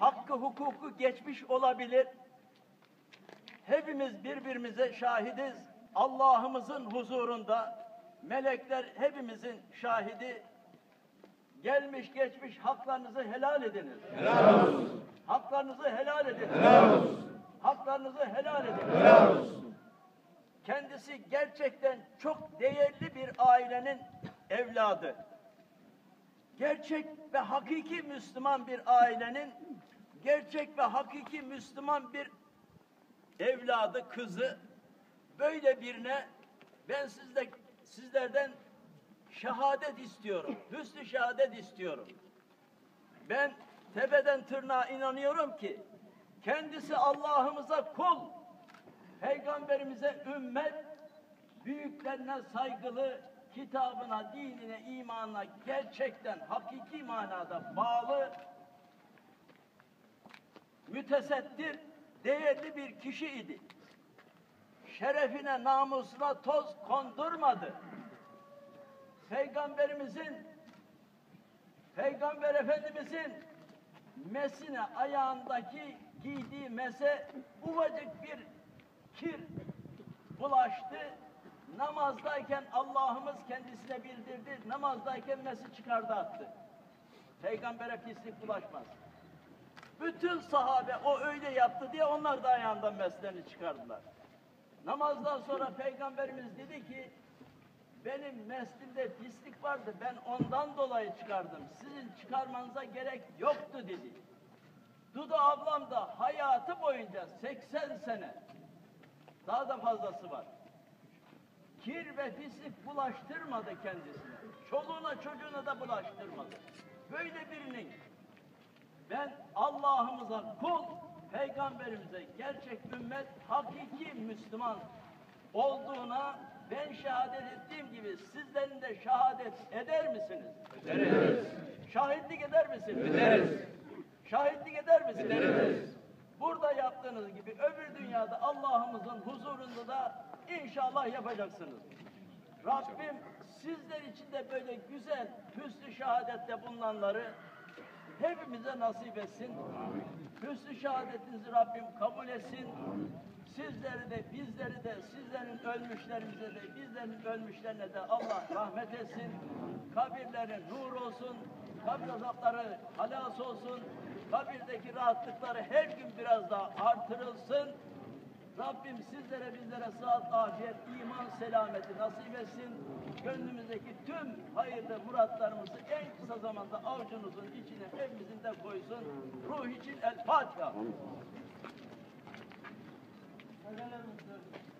hakkı hukuku geçmiş olabilir. Hepimiz birbirimize şahidiz. Allah'ımızın huzurunda melekler hepimizin şahidi. Gelmiş geçmiş haklarınızı helal ediniz. Helal olsun. Haklarınızı helal ediniz. Helal olsun. Haklarınızı helal ediniz. Helal olsun. Kendisi gerçekten çok değerli bir ailenin evladı. Gerçek ve hakiki Müslüman bir ailenin, gerçek ve hakiki Müslüman bir evladı, kızı. Böyle birine ben sizlerden şehadet istiyorum. Hüsnü şehadet istiyorum. Ben tepeden tırnağa inanıyorum ki kendisi Allah'ımıza kul, Peygamberimize ümmet, büyüklerine saygılı, kitabına, dinine, imanına gerçekten hakiki manada bağlı, mütesettir, değerli bir kişi idi. Şerefine, namusuna toz kondurmadı. Peygamber Efendimizin mesine, ayağındaki giydiği mese ufacık bir kir bulaştı. Namazdayken Allah'ımız kendisine bildirdi. Namazdayken mesi çıkardı attı. Peygambere pislik bulaşmaz. Bütün sahabe o öyle yaptı diye onlar da ayağından meslerini çıkardılar. Namazdan sonra Peygamberimiz dedi ki benim meslimde pislik vardı, ben ondan dolayı çıkardım. Sizin çıkarmanıza gerek yoktu dedi. Dudu ablam da hayatı boyunca 80 sene, daha da fazlası var, kir ve pislik bulaştırmadı kendisine. Çoluğuna çocuğuna da bulaştırmadı. Böyle birinin ben Allah'ımıza kul, Peygamberimize gerçek ümmet, hakiki Müslüman olduğuna ben şehadet ettiğim gibi sizlerin de şehadet eder misiniz? Ederiz. Şahitlik eder misiniz? Ederiz. Şahitlik eder misiniz? Ederiz. Burada yaptığınız gibi öbür dünyada Allah'ımızın huzurunda da inşallah yapacaksınız. Rabbim sizler için de böyle güzel, hüsnü şehadette bulunanları hepimize nasip etsin. Hüsnü şehadetinizi Rabbim kabul etsin. Sizleri de, bizleri de, sizlerin ölmüşlerimize de, bizlerin ölmüşlerine de Allah rahmet etsin. Kabirleri nur olsun, kabir azapları halas olsun, kabirdeki rahatlıkları her gün biraz daha artırılsın. Rabbim sizlere, bizlere sıhhat, afiyet, iman, selameti nasip etsin. Gönlümüzdeki tüm hayırlı muratlarımızı en kısa zamanda avucunuzun içine hepimizin de koysun. Ruh için El Fatiha.